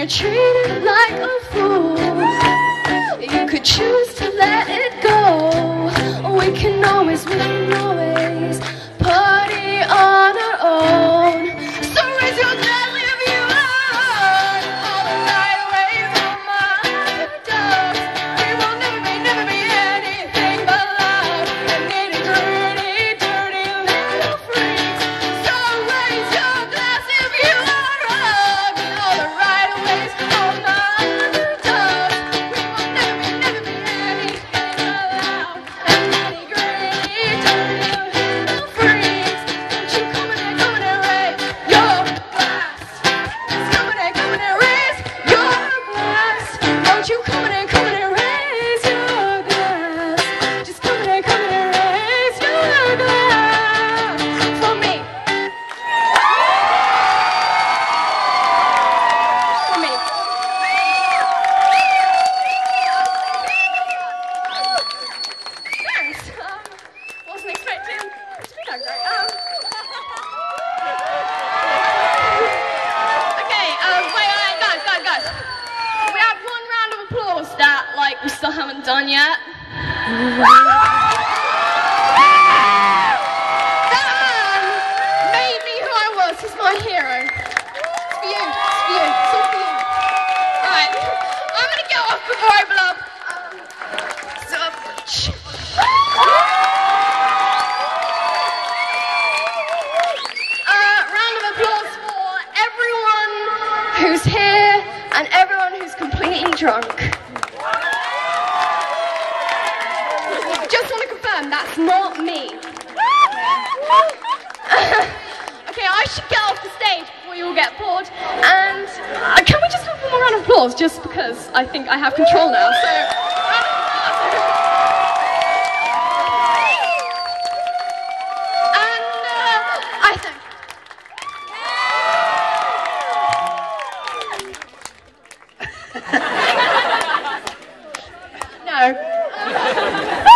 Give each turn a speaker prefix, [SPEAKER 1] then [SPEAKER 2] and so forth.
[SPEAKER 1] you're treated like a fool. You could choose to let it go. We can always party on our own. So raise your glass if you are all the right away from my dust. We will never be anything but love and nitty gritty, dirty little freaks. So raise your glass if you are wrong and all the right aways from my dust. We will never be anything but love and nitty gritty, dirty little freaks. Don't you come and raise your glass. Come and raise your glass. Don't you come and raise your glass. Just come and raise your glass for me. For me. Thanks. Wasn't expecting it to be that great. Okay, wait, guys. We have one round of applause that, like, we still haven't done yet. That man made me who I was. He's my hero. It's for you. It's all for you. Right, I'm gonna get off before I blow up. Round of applause for everyone who's here and everyone who's completely drunk. Just want to confirm, that's not me. Okay, I should get off the stage before you all get bored. And can we just have one more round of applause, just because I think I have control now. So, round of applause. And I think. No.